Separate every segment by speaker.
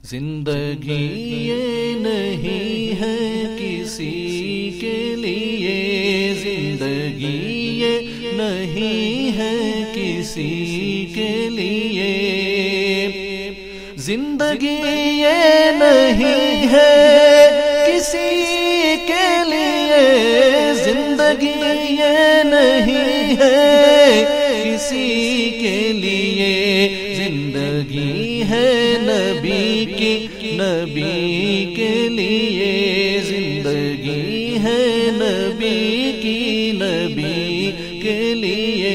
Speaker 1: زندگی یہ نہیں ہے کسی کے لیے، زندگی یہ نہیں ہے کسی کے لیے، زندگی یہ نہیں ہے کسی کے لیے، زندگی یہ نہیں ہے کسی کے لیے، زندگی ہے نبی کی، نبی کے لیے، زندگی ہے نبی کی، نبی کے لیے،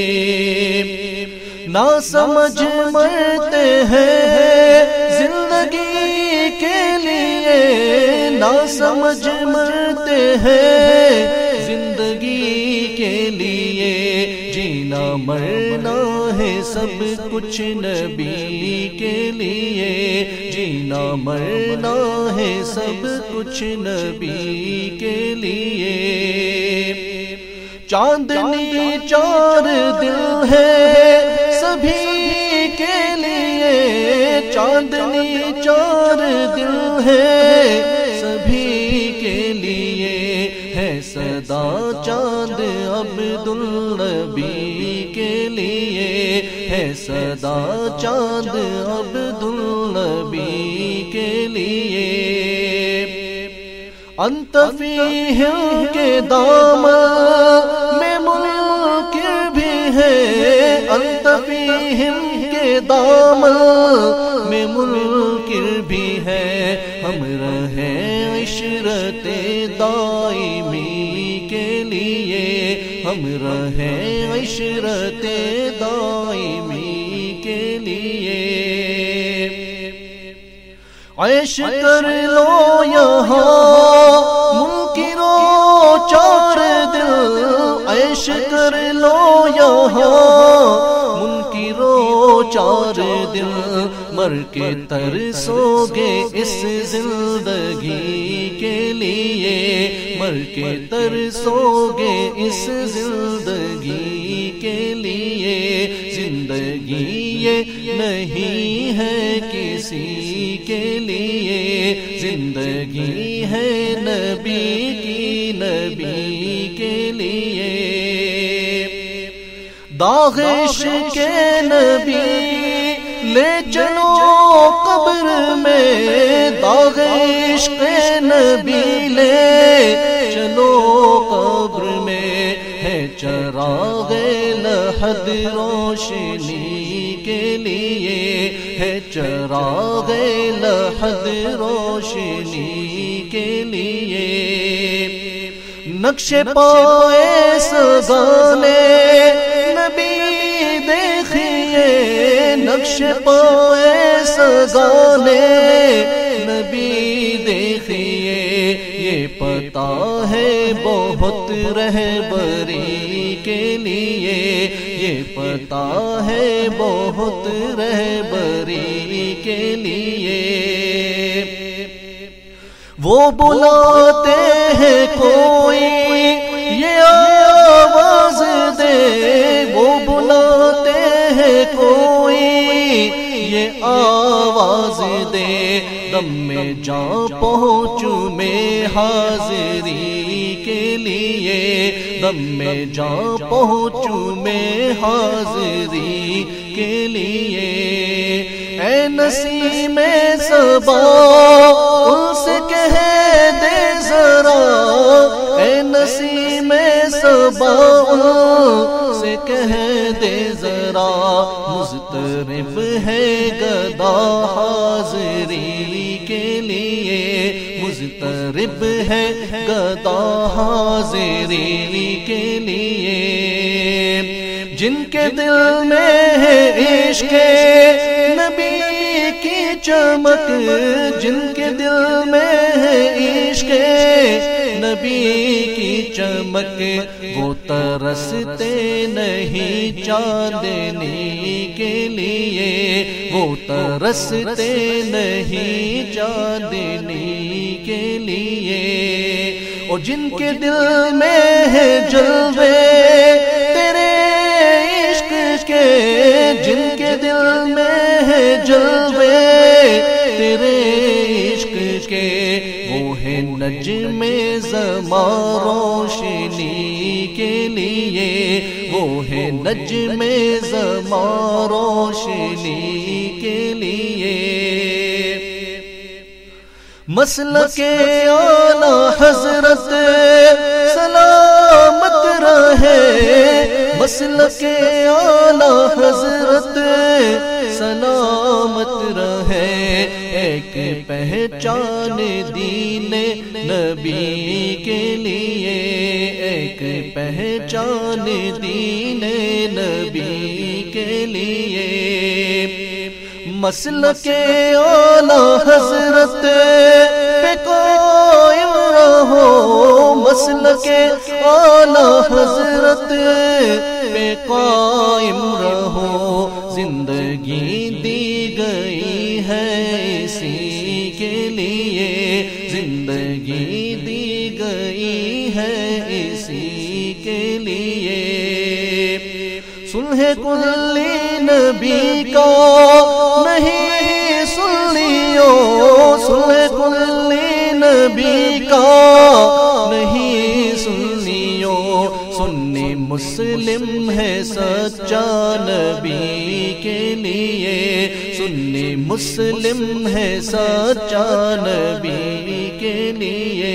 Speaker 1: نہ سمجھ مرتے ہیں زندگی کے لیے، نہ سمجھ مرتے ہیں زندگی کے لیے، جینا مرنا ہے سب کچھ نبی کے لیے، جینا مرنا ہے سب کچھ نبی کے لیے، چاندنی چار دل ہے سبھی کے لیے، چاندنی چار دل ہے سبھی کے لیے، ہے صدا چاند عبدالنبی کے لیے، ہے صدا چاند عبدالنبی کے لیے، انت فیہم کے دامن میں منکر بھی ہے، انت فیہم کے دامن میں منکر بھی ہے، ہم رہے عشرت دائمی کے لیے، ہم رہے عشرت دائمی کے لیے، عیش کر لو یہاں منکرو چار دل، عیش کر لو یہاں منکرو چار دل، مر کے ترسو گے اس زندگی کے لیے، مر کے ترسو گے اس زندگی کے لیے، زندگی یہ نہیں ہے کسی کے لیے، زندگی ہے نبی کی، نبی کے لیے، داغ عشق کے نبی لے چلو قبر میں، داغ عشق نبی لے چلو قبر میں، ہے چراغ لحد روشنی کے لیے، ہے چراغ لحد روشنی کے لیے، نقش پائے سگانے نبی دیکھیے، نقش پائے سگانے نبی دیکھیے، یہ پتا ہے بہت رہبری کے لیے، یہ پتا ہے بہت رہبری کے لیے، وہ بلاتے ہیں کوئی یہ آواز دے، وہ بلاتے ہیں کوئی یہ آواز دے، دم میں جان پہنچوں میں حاضری کے لیے، دم میں جان پہنچوں میں حاضری کے لیے، اے نسیم صبا ان سے کہہ دے ذرا، اے نسیم صبا ان سے کہہ دے ذرا، مضطرب ہے گدا حاضری کے لیے، مضطرب ہے گدا حاضری کے لیے، جن کے دل میں ہے عشق نبی کی چمک، جن کے دل میں ہے عشق نبی کی چمک، وہ ترستے نہیں چاندنی کے لیے، وہ ترستے نہیں چاندنی کے لیے، اور جن کے دل میں ہے جلوے تیرے عشق کے، جن کے دل میں ہے جلوے تیرے زماں روشنی کے لیے، وہ ہے نجم زماں روشنی کے لیے۔ مسلک اعلی حضرت سلامت رہے، مسلک اعلی حضرت سلامت رہے، ایک پہچان دین نبی کے لیے، ایک پہچان دین نبی کے لیے۔ مسلک اعلی حضرت پہ قائم رہو، مسلک اعلی حضرت پہ قائم رہو، زندگی دی گئی ہے اسی کے لیے، زندگی دی گئی ہے اسی کے لیے۔ سلح کلی نبی کا نہیں سن لیو، سلح کلی نبی کا نہیں سن لیو، سنی مسلم ہے سچا نبی کے لیے، سنی مسلم ہے سچا نبی کے لیے۔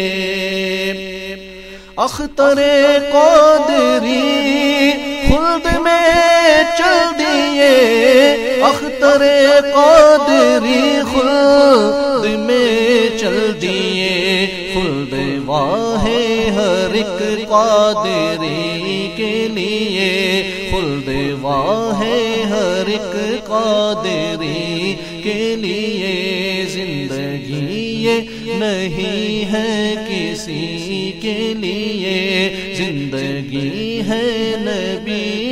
Speaker 1: اختر قادری خلد میں چل دیے، اختر قادری خلد میں چل دیے، خلد واہ ہر ایک قادری کے لیے، خلد واہ ہر ایک قادری کے لیے۔ زندگی یہ نہیں ہے کسی کے لیے، زندگی ہے نبی